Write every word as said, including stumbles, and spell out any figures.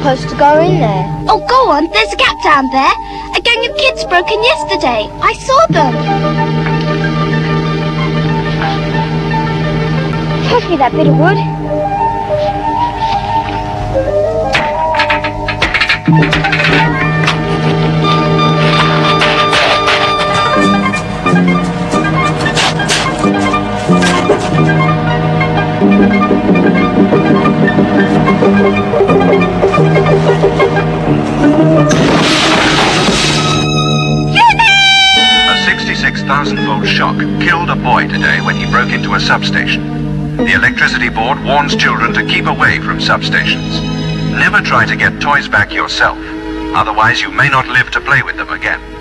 supposed to go in there. Oh, go on, there's a gap down there. A gang of kids broke in yesterday. I saw them. Pass me that bit of wood. A sixty-six thousand volt shock killed a boy today when he broke into a substation. The electricity board warns children to keep away from substations. Never try to get toys back yourself, otherwise you may not live to play with them again.